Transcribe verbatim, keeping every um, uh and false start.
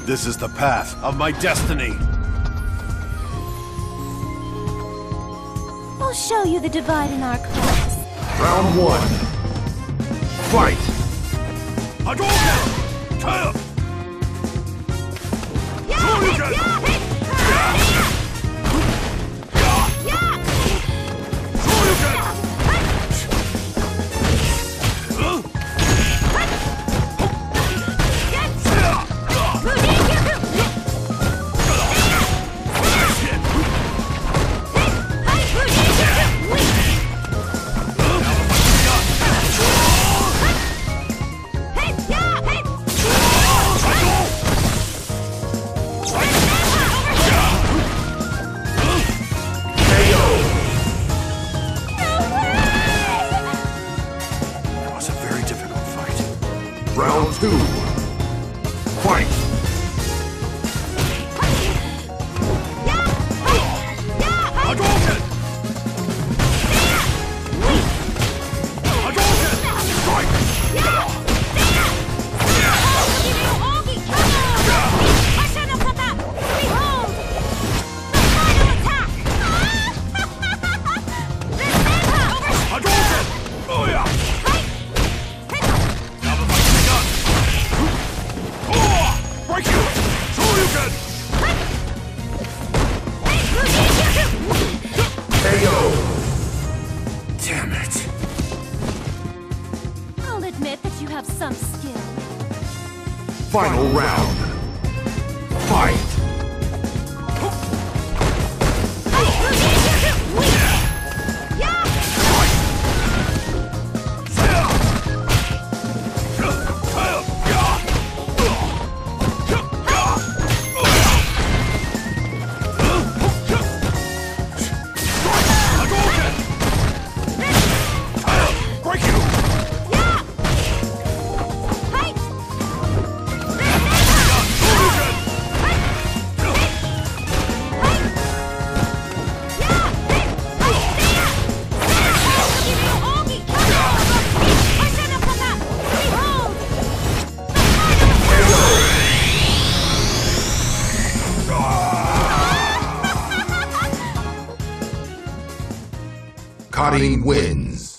This is the path of my destiny. I'll show you the divide in our class. Round one. Fight! Hadouken! Kill! Shoryuken! Round two. Fight! Hadouken! Hadouken! Strike! Hadouken! Oh yeah! Break you! Shoryuken! K O! Damn it. I'll admit that you have some skill. Final round. Fight! Karin wins.